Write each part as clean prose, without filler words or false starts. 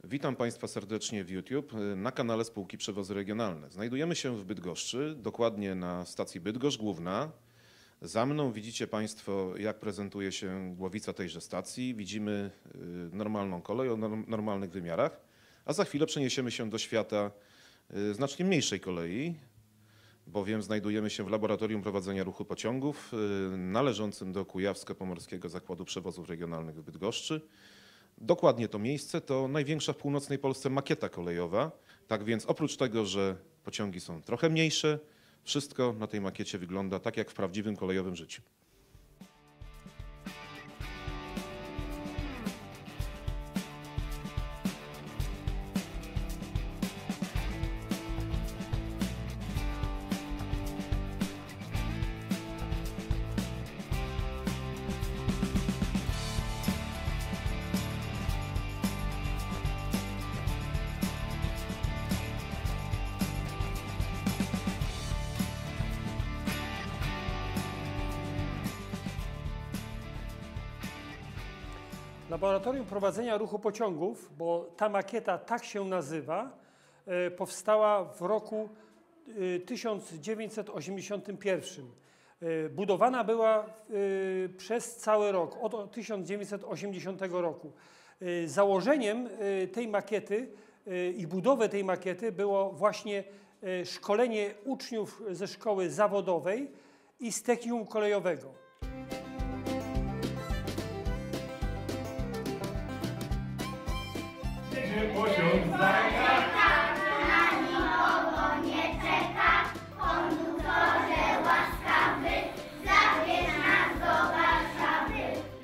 Witam Państwa serdecznie w YouTube na kanale Spółki Przewozy Regionalne. Znajdujemy się w Bydgoszczy, dokładnie na stacji Bydgoszcz Główna. Za mną widzicie Państwo, jak prezentuje się głowica tejże stacji. Widzimy normalną kolej o normalnych wymiarach, a za chwilę przeniesiemy się do świata znacznie mniejszej kolei, bowiem znajdujemy się w laboratorium prowadzenia ruchu pociągów należącym do Kujawsko-Pomorskiego Zakładu Przewozów Regionalnych w Bydgoszczy. Dokładnie to miejsce to największa w północnej Polsce makieta kolejowa. Tak więc oprócz tego, że pociągi są trochę mniejsze, wszystko na tej makiecie wygląda tak jak w prawdziwym kolejowym życiu. Laboratorium prowadzenia ruchu pociągów, bo ta makieta tak się nazywa, powstała w roku 1981. Budowana była przez cały rok, od 1980 roku. Założeniem tej makiety i budowy tej makiety było właśnie szkolenie uczniów ze szkoły zawodowej i z technikum kolejowego. Pociąg zaczeka, na nikogo nie czeka. Konduktorze łaskawy, zabierz nas do Warszawy.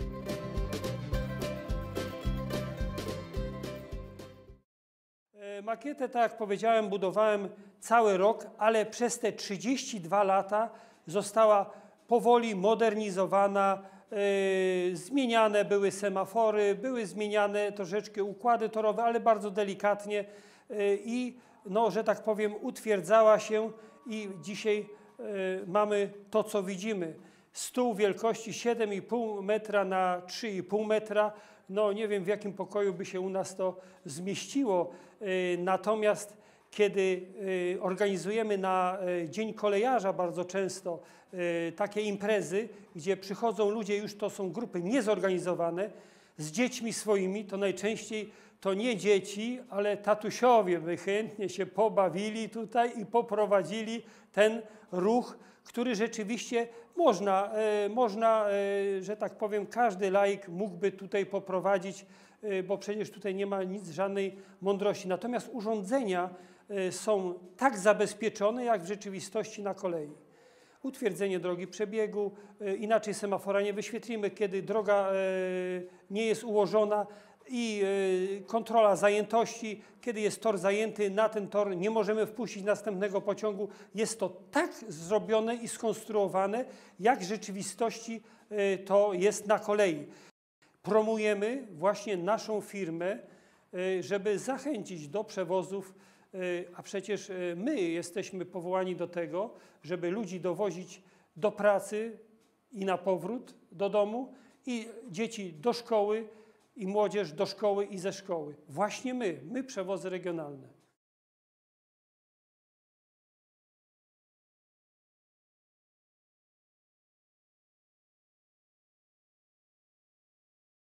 Makietę, tak jak powiedziałem, budowałem cały rok, ale przez te 32 lata została powoli modernizowana. Zmieniane były semafory, były zmieniane troszeczkę układy torowe, ale bardzo delikatnie i, no, że tak powiem, utwierdzała się i dzisiaj mamy to, co widzimy. Stół wielkości 7,5 metra na 3,5 metra. No nie wiem, w jakim pokoju by się u nas to zmieściło, natomiast kiedy organizujemy na Dzień Kolejarza bardzo często takie imprezy, gdzie przychodzą ludzie, już to są grupy niezorganizowane, z dziećmi swoimi, to najczęściej to nie dzieci, ale tatusiowie by chętnie się pobawili tutaj i poprowadzili ten ruch, który rzeczywiście można, że tak powiem, każdy laik mógłby tutaj poprowadzić, bo przecież tutaj nie ma nic, żadnej mądrości. Natomiast urządzenia są tak zabezpieczone, jak w rzeczywistości na kolei. Utwierdzenie drogi przebiegu, inaczej semafora nie wyświetlimy, kiedy droga nie jest ułożona, i kontrola zajętości, kiedy jest tor zajęty, na ten tor nie możemy wpuścić następnego pociągu. Jest to tak zrobione i skonstruowane, jak w rzeczywistości to jest na kolei. Promujemy właśnie naszą firmę, żeby zachęcić do przewozów, a przecież my jesteśmy powołani do tego, żeby ludzi dowozić do pracy i na powrót do domu, i dzieci do szkoły, i młodzież do szkoły i ze szkoły. Właśnie my Przewozy Regionalne.